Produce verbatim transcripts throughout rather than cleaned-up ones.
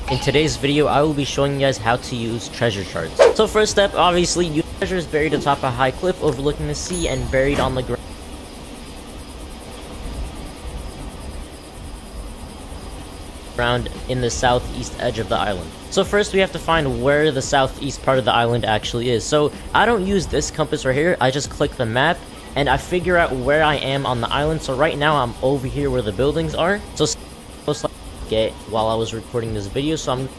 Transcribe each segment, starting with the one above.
In today's video, I will be showing you guys how to use treasure charts. So first step, obviously, use treasures buried atop a high cliff overlooking the sea and buried on the ground. Around in the southeast edge of the island. So first we have to find where the southeast part of the island actually is. So I don't use this compass right here, I just click the map and I figure out where I am on the island. So right now I'm over here where the buildings are. So most likely get while I was recording this video, so I'm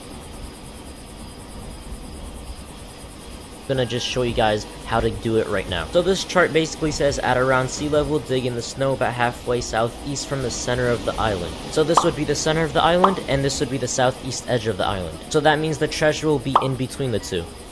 gonna just show you guys how to do it right now. So this chart basically says at around sea level, dig in the snow about halfway southeast from the center of the island. So this would be the center of the island, and this would be the southeast edge of the island. So that means the treasure will be in between the two.